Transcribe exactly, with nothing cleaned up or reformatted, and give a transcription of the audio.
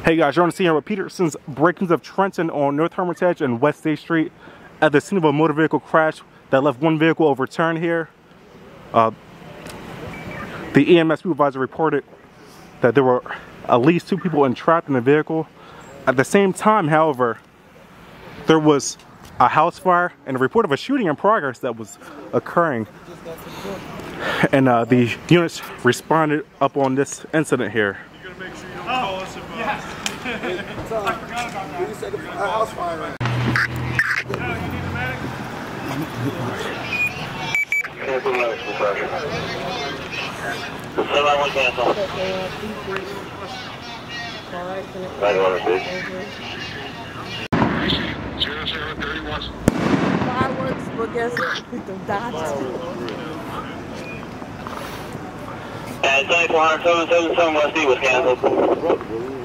Hey guys, you're on the scene here with Peterson's break-ins of Trenton on North Hermitage and West State Street at the scene of a motor vehicle crash that left one vehicle overturned here. Uh, the E M S supervisor reported that there were at least two people entrapped in the vehicle. At the same time, however, there was a house fire and a report of a shooting in progress that was occurring. And uh, the units responded up on this incident here. You're gonna make sure you don't call us if, uh, yes. I forgot about that. You said a house fire. No, you need a medic? Somebody want to cancel. Right on the zero zero thirty-one. Fireworks, but guess what? The dots. And seventy-four hundred seven seven seven West E was canceled.